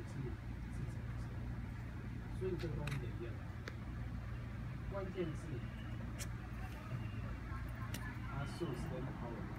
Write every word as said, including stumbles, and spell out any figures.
是是怎么说？所以这个东西得练。关键是它 source 跟 power。